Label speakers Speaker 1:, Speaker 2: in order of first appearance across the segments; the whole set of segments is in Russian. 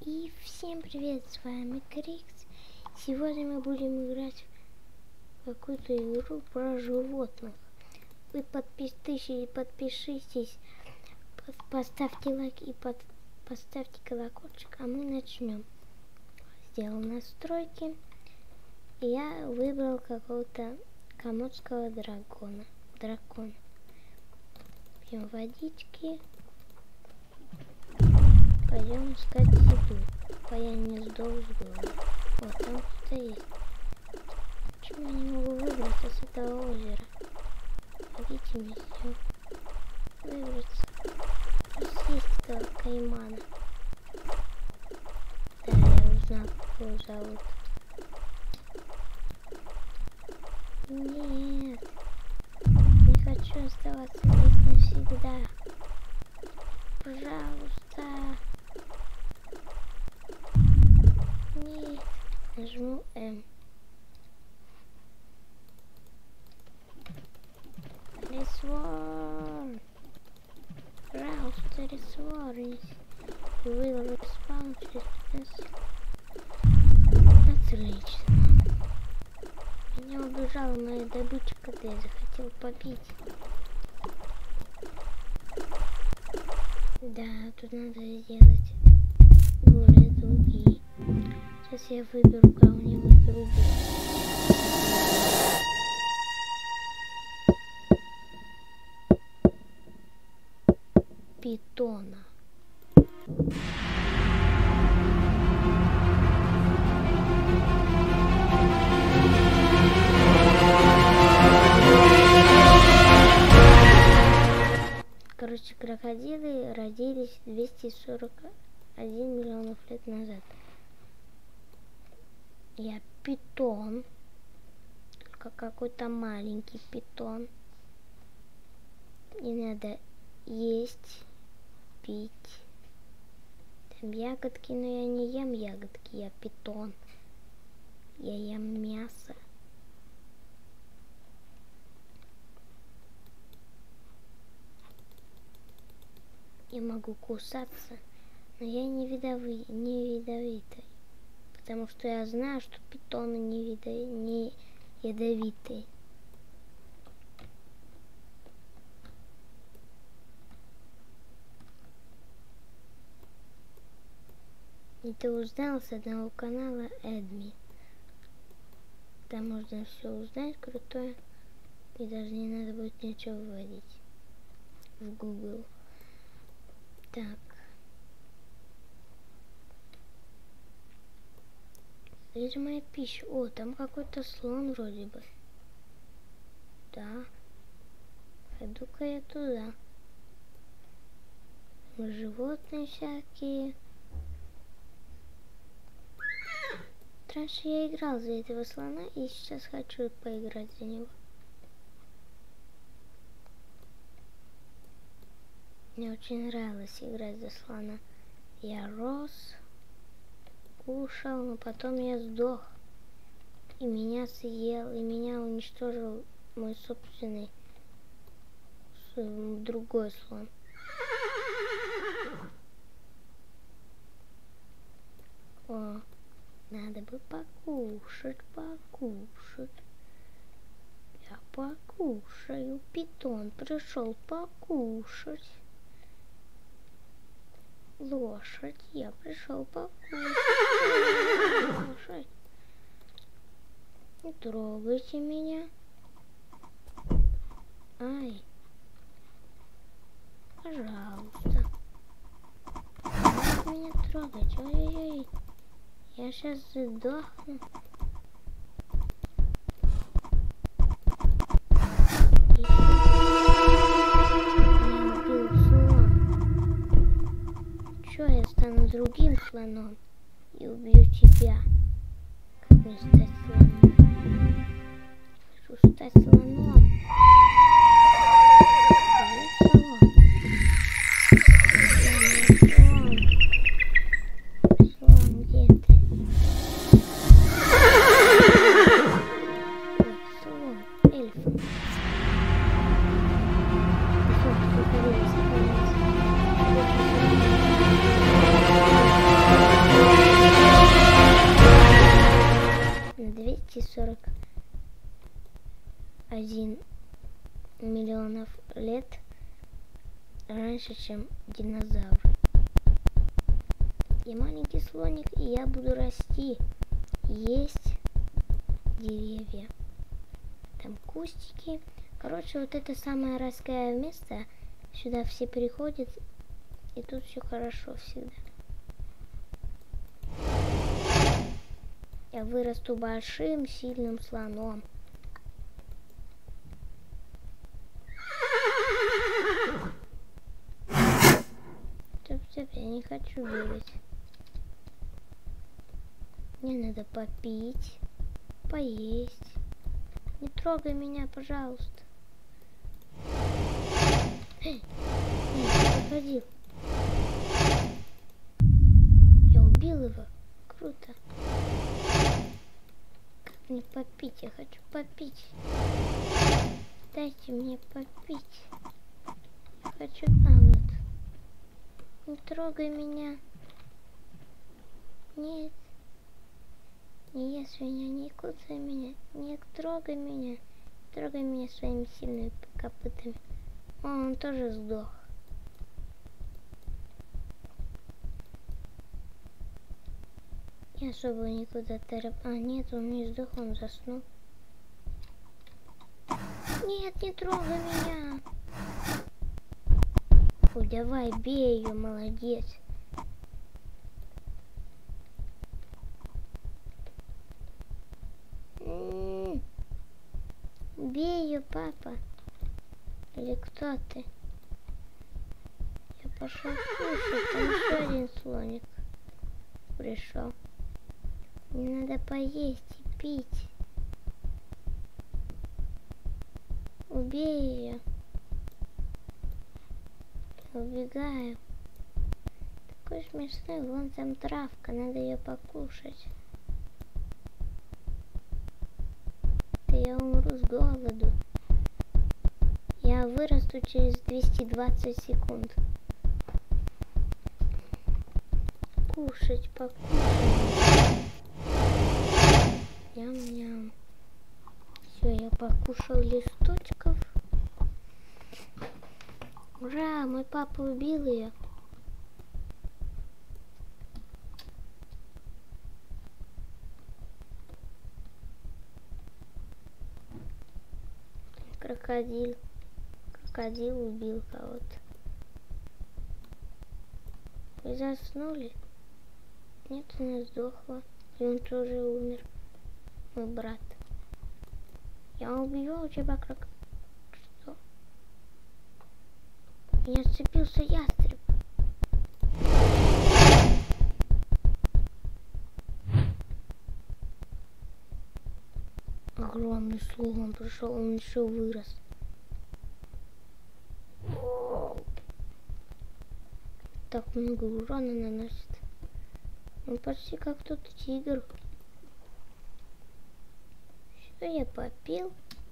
Speaker 1: И всем привет, с вами Крикс. Сегодня мы будем играть в какую-то игру про животных. Вы подпишитесь, поставьте лайк и поставьте колокольчик, а мы начнем. Сделал настройки. Я выбрал какого-то комодского дракона. Пьем водички. Пойдем искать еду, пока я не сдох с голоду. Вот там кто-то есть. Почему я не могу выбраться с этого озера? Помогите мне все выбраться. Тут есть этого каймана. Да, я узнал, как его зовут. Нет, не хочу оставаться здесь навсегда. Пожалуйста. Нет. Нажму М. Ресворм. Пожалуйста, ресворнись. Выложу спаун через 15 секунд. Отлично. Меня убежала моя добыча, когда я захотел побить. Да, тут надо сделать более другие. Сейчас я выберу кого-нибудь другого. Питона. Короче, крокодилы родились 241 миллионов лет назад. Я питон, только какой-то маленький питон. И надо есть, пить. Там ягодки, но я не ем ягодки, я питон. Я ем мясо. Я могу кусаться, но я не ядовитый. Потому что я знаю, что питоны не ядовитые. И ты узнал с одного канала Эдми. Там можно все узнать крутое. И даже не надо будет ничего вводить в Google. Так. Где же моя пища? О, там какой-то слон вроде бы. Да. Пойду-ка я туда. Животные всякие. Раньше я играл за этого слона и сейчас хочу поиграть за него. Мне очень нравилось играть за слона. Я рос, кушал, но потом я сдох. И меня съел, и меня уничтожил мой собственный другой слон. О, надо бы покушать. Я покушаю. Питон пришел покушать. Лошадь, я пришел покушать. Не трогайте меня. Ай. Пожалуйста. Не меня трогать. Ой-ой-ой. Я сейчас сдохну. Я стану другим слоном и убью тебя. Как мне стать слоном? Хочу стать слоном. Слон, где ты? Слон, эльф. Ты 241 миллионов лет раньше, чем динозавры. Я маленький слоник, и я буду расти. Есть деревья. Там кустики. Короче, вот это самое райское место. Сюда все приходят, и тут все хорошо всегда. Я вырасту большим, сильным слоном. Стоп, я не хочу бегать. Мне надо попить, поесть. Не трогай меня, пожалуйста. Эй, крокодил. Я убил его. Круто. Как мне попить? Я хочу попить. Дайте мне попить. Я хочу... вот. Не трогай меня. Нет. Не ешь меня, не кусай меня. Не трогай меня. Трогай меня своими сильными копытами. О, он тоже сдох. Я особо никуда торопаюсь. А, нет, он не сдох, он заснул. Нет, не трогай меня. Ой, давай, бей ее, молодец. Бей ее, папа. Или кто ты? Я пошел кушать, там еще один слоник пришел. Мне надо поесть и пить. Убей ее. Убегаю. Такой смешной, вон там травка, надо ее покушать. Да я умру с голоду. Я вырасту через 220 секунд. Кушать, покушать. Ням-ням. Все, я покушал листочков. Ура, мой папа убил ее. Крокодил. Крокодил убил кого-то. Вы заснули? Нет, она сдохла. И он тоже умер. Мой брат. Я убью тебя, крокодил. Что? Меня сцепился ястреб. Огромный слон пришел, он еще вырос. Так много урона наносит. Он почти как тот тигр. Все, я попил.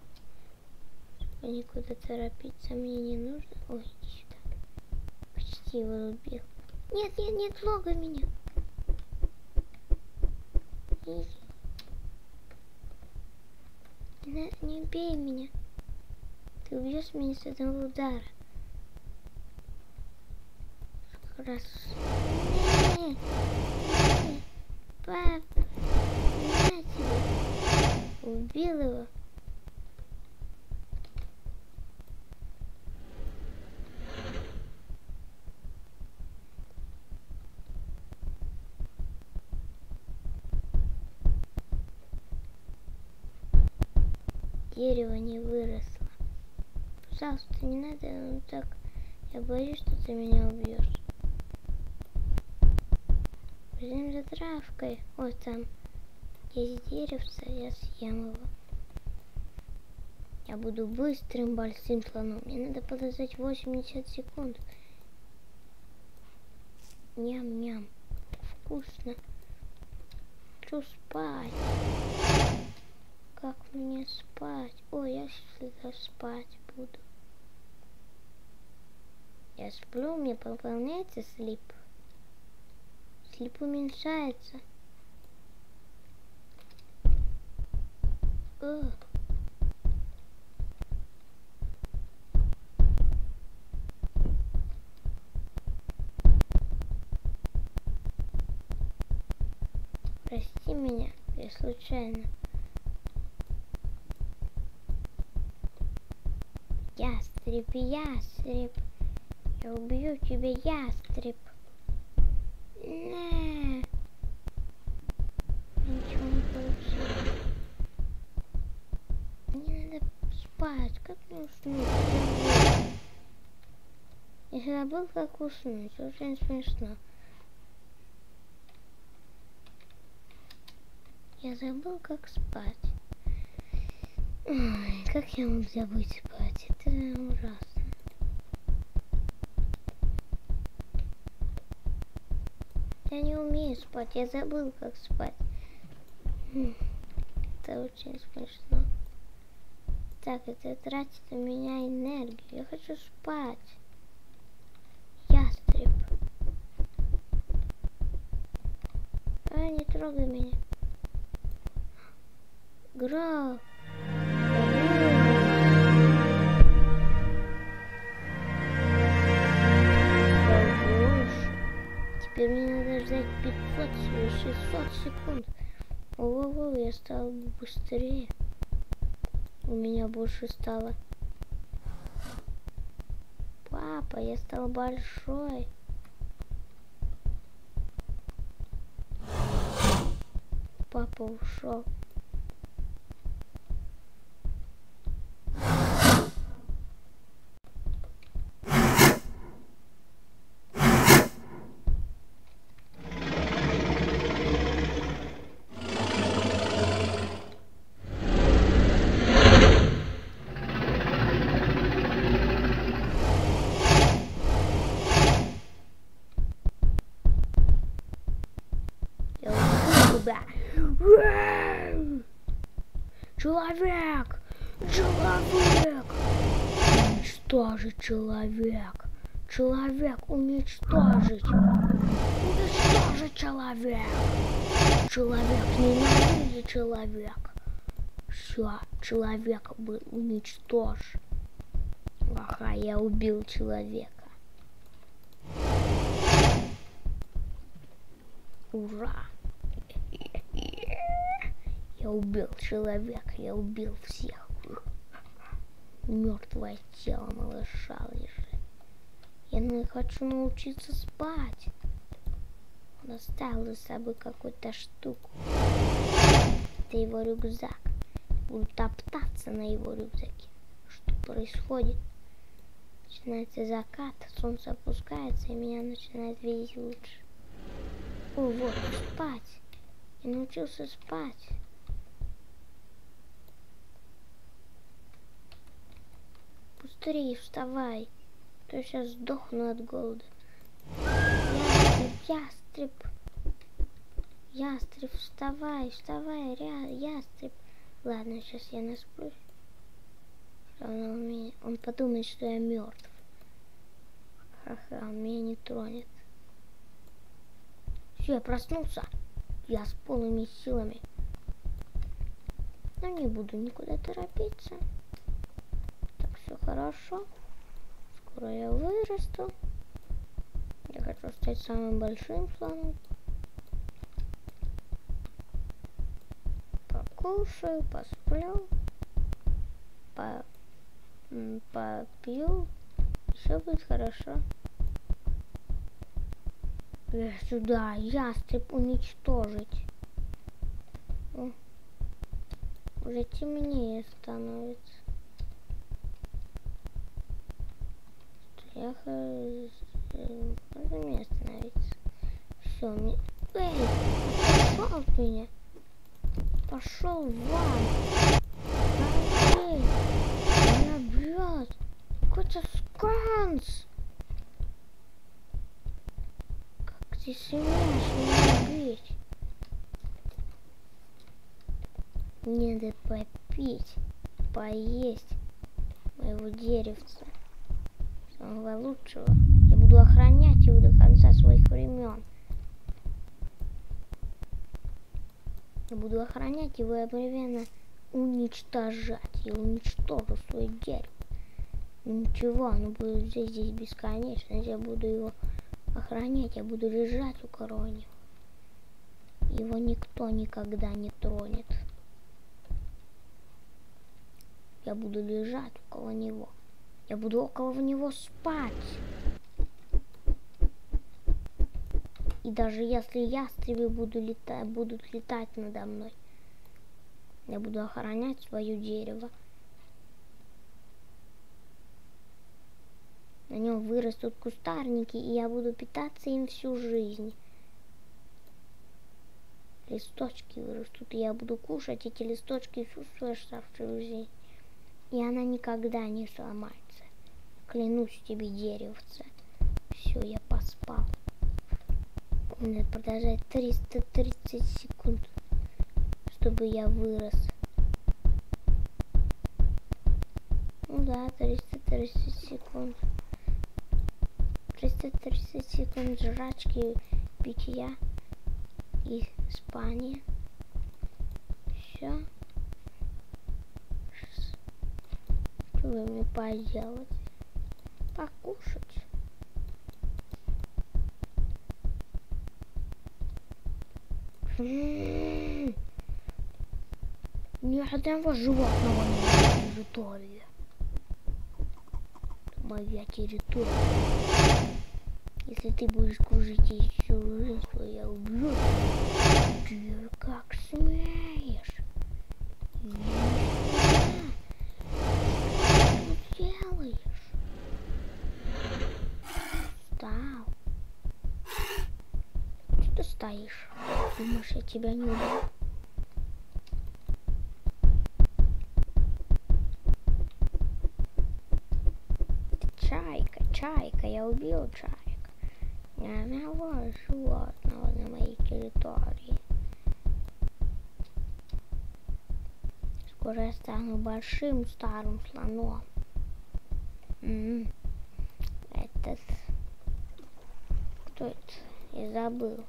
Speaker 1: Никуда торопиться мне не нужно. Ой, иди сюда. Почти его убил. Нет, нет, не трогай меня. Не бей меня. Ты убьешь меня с одного удара. Раз. Нет. Папа. На тебе. Убил его. Дерево не выросло. Пожалуйста, не надо, ну так. Я боюсь, что ты меня убьешь. Пойдем за травкой. Вот там есть деревце, я съем его. Я буду быстрым большим слоном. Мне надо подождать 80 секунд. Ням-ням. Вкусно. Хочу спать. Как мне спать? Ой, я всегда спать буду. Я сплю, мне пополняется слип. Слип уменьшается. Прости меня, я случайно. Ястреб, ястреб, я убью тебя, ястреб. Не. Ничего не получилось. Мне надо спать. Как мне уснуть? Я забыл, как уснуть. Очень смешно. Я забыл, как спать. Ой, как я мог забыть спать? Это ужасно. Я не умею спать. Я забыл, как спать. Это очень смешно. Так, это тратит у меня энергию. Я хочу спать. Ястреб. Не трогай меня. Грау. Теперь мне надо ждать 500 или 600 секунд. Ого, я стал быстрее. У меня больше стало. Папа, я стал большой. Папа ушел. Человек! Человек! Уничтожить человек! Человек уничтожить! Уничтожить человек! Человек ненавидит человек! Все, человек был уничтожен. Ага, я убил человека. Ура! Я убил человека, я убил всех. Мертвое тело малыша лежит. Я хочу научиться спать. Он оставил за собой какую-то штуку. Это его рюкзак. Буду топтаться на его рюкзаке. Что происходит? Начинается закат, солнце опускается, и меня начинает видеть лучше. О, вот, спать. Я научился спать. Быстрее вставай, а то я сейчас сдохну от голода. Ястреб, ястреб. Ястреб, вставай, вставай, ястреб. Ладно, сейчас я насплюсь. Он подумает, что я мертв. Ха-ха, он меня не тронет. Все, я проснулся. Я с полными силами. Но не буду никуда торопиться. Так, все хорошо. Скоро я вырасту. Я хочу стать самым большим слоном. Покушаю, посплю. Попью. Все будет хорошо. Сюда, ястреб уничтожить. О, уже темнее становится. Можно мне остановиться? Все, мне... Эй, пошел от меня. Пошел вон. Эй, меня бьет. Какой-то сканс. Как ты смеешь меня бить? Мне надо попить, поесть моего деревца. Самого лучшего. Я буду охранять его до конца своих времен. Я буду охранять его и одновременно уничтожать. Я уничтожу свое дерево. Ничего, оно будет здесь бесконечно. Я буду его охранять, я буду лежать у корни. Его никто никогда не тронет. Я буду лежать около него. Я буду около него спать. И даже если ястребы будут летать надо мной, я буду охранять свое дерево. На нем вырастут кустарники, и я буду питаться им всю жизнь. Листочки вырастут, и я буду кушать эти листочки всю свою оставшую жизнь. И она никогда не сломается. Клянусь тебе, деревце. Все, я поспал. Надо продолжать 330 секунд, чтобы я вырос. Ну да, 330 секунд. 330 секунд жрачки, питья и спания. Все. Что вы мне поделать? Покушать. Ни одного животного не на территории. Моя территория. Если ты будешь кружить здесь всю жизнь, то я убью тебя. Ты как смеешь? Что ты делаешь? Встал. Что ты стоишь? Думаешь, я тебя не убью? Чайка, я убил чайка. Ни одного животного на моей территории. Скоро я стану большим старым слоном. Этот... Кто это? Я забыл.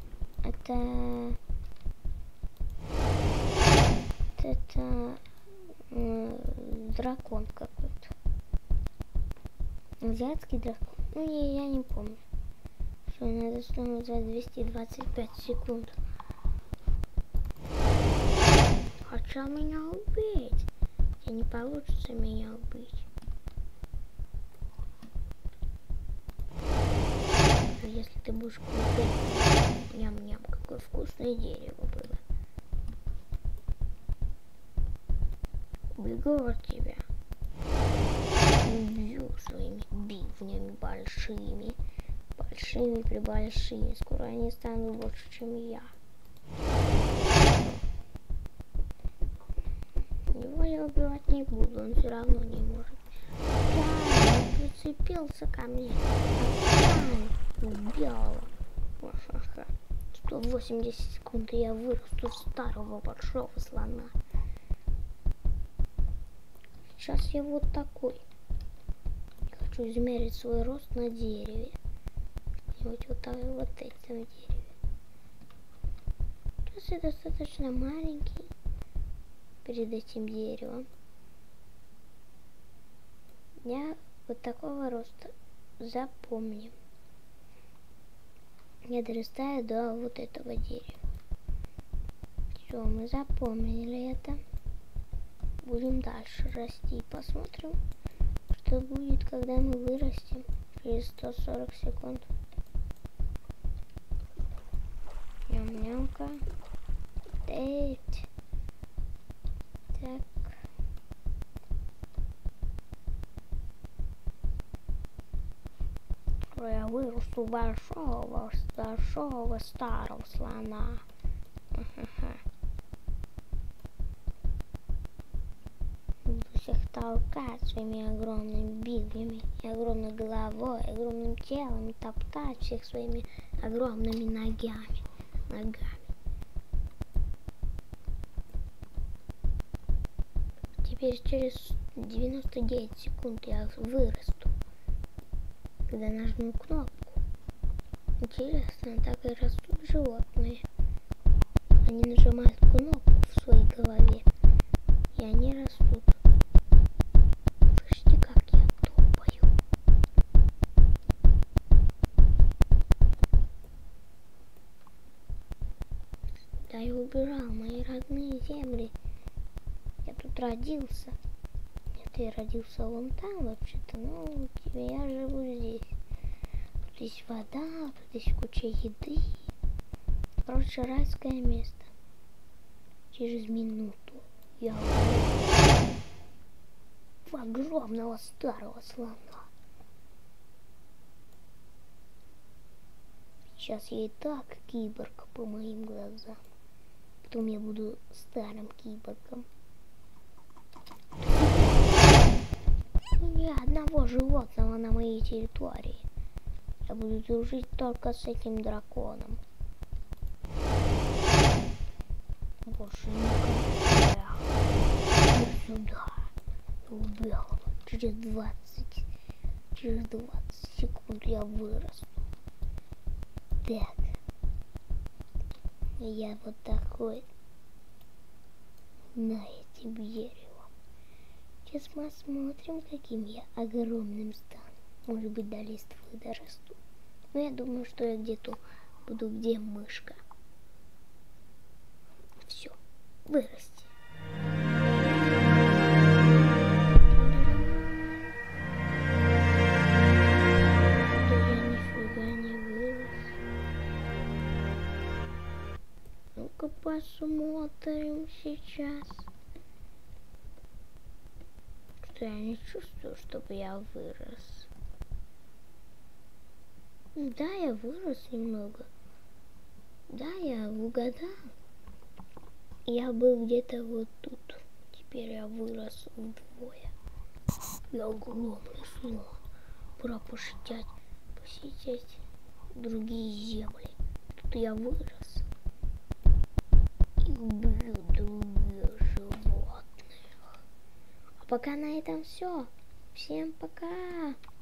Speaker 1: Это дракон какой-то. Азиатский дракон. Ну, я не помню. Что, надо снова за 225 секунд. Хотел меня убить. И не получится меня убить. А если ты будешь купить... Ням-ням, какое вкусное дерево было. Убегу от тебя. Убью своими бивнями большими. Большими-пребольшими. Скоро они станут больше, чем я. Его я убивать не буду, он все равно не может. Да, он прицепился ко мне. Убил. 180 секунд, и я вырасту в старого большого слона. Сейчас я вот такой. Я хочу измерить свой рост на дереве. Вот этом дереве. Сейчас я достаточно маленький перед этим деревом. Я вот такого роста. Запомним. Я дорастаю до вот этого дерева. Все, мы запомнили это. Будем дальше расти. Посмотрим, что будет, когда мы вырастем через 140 секунд. Ням-нямка. Так. Я вырасту большого старого слона. Буду всех толкать своими огромными бивнями, и огромной головой, и огромным телом, и топтать всех своими огромными ногами. Теперь через 99 секунд я вырасту. Когда нажму кнопку. Интересно, так и растут животные. Они нажимают кнопку в своей голове. Да, я убирал мои родные земли. Я тут родился. Нет, я родился вон там вообще-то, но я живу здесь. Тут есть вода, тут есть куча еды. Короче, райское место. Через минуту я в огромного старого слона. Сейчас я и так киборг по моим глазам. Потом я буду старым киборгом. Ни одного животного на моей территории. Я буду дружить только с этим драконом. Больше никогда. Иди сюда. Убил. Через 20 секунд я вырасту. Так. Я вот такой. На этим деревом. Сейчас посмотрим, каким я огромным стану. Может быть, до листвы дорасту. Но я думаю, что я где-то буду, где мышка. Все, вырасти. Да я нифига не вырос. Ну-ка посмотрим сейчас. Что я не чувствую, чтобы я вырос. Да, я вырос немного. Да, я угадал. Я был где-то вот тут. Теперь я вырос вдвое. Я огромный слон. Пора посетить другие земли. Тут я вырос. И убью других животных. А пока на этом все. Всем пока.